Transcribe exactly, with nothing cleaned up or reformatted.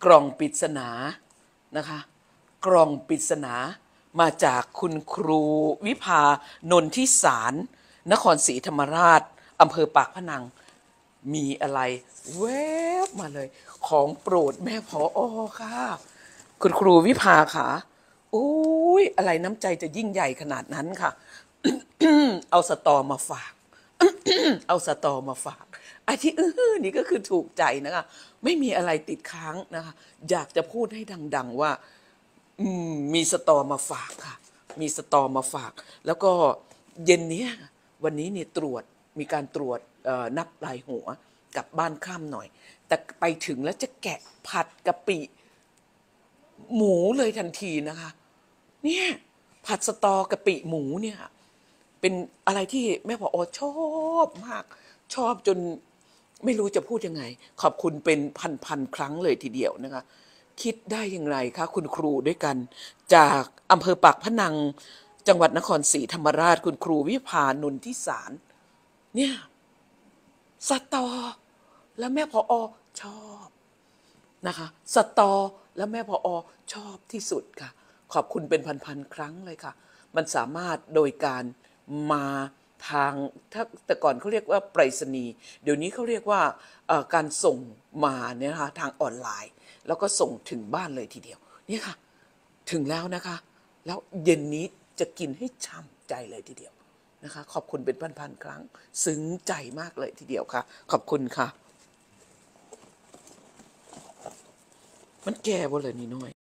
กล่องปริศนานะคะกล่องปริศนามาจากคุณครูวิภานนทิสารนครศรีธรรมราชอำเภอปากพนังมีอะไรแวบมาเลยของโปรดแม่ผออค่ะคุณครูวิภาค่ะโอ้ยอะไรน้ำใจจะยิ่งใหญ่ขนาดนั้นค่ะ เอาสตอมาฝาก เอาสตอมาฝากไอ้ที่อื้อนี่ก็คือถูกใจนะคะไม่มีอะไรติดค้างนะคะอยากจะพูดให้ดังๆว่าอืมมีสตอมาฝากค่ะมีสตอมาฝาก แล้วก็เย็นนี้วันนี้เนี่ยตรวจมีการตรวจนับลายหัวกลับบ้านค่ำหน่อยแต่ไปถึงแล้วจะแกะผัดกะปิหมูเลยทันทีนะคะเนี่ยผัดสตอกะปิหมูเนี่ยเป็นอะไรที่แม่ผอชอบมากชอบจนไม่รู้จะพูดยังไงขอบคุณเป็นพันๆครั้งเลยทีเดียวนะคะคิดได้อย่างไรคะคุณครูด้วยกันจากอำเภอปากพนังจังหวัดนครศรีธรรมราชคุณครูวิภานนทิสารเนี่ยสตอแล้วแม่ผอชอบนะคะสตอแล้วแม่ผอชอบที่สุดค่ะขอบคุณเป็นพันๆครั้งเลยค่ะมันสามารถโดยการมาทางถ้าแต่ก่อนเขาเรียกว่าไปรษณีย์เดี๋ยวนี้เขาเรียกว่าการส่งมาเนี่ยนะคะทางออนไลน์แล้วก็ส่งถึงบ้านเลยทีเดียวนี่ค่ะถึงแล้วนะคะแล้วเย็นนี้จะกินให้ช่ำใจเลยทีเดียวนะคะขอบคุณเป็นพันๆครั้งซึ้งใจมากเลยทีเดียวค่ะขอบคุณค่ะมันแก่บ่เลยนี่น้อย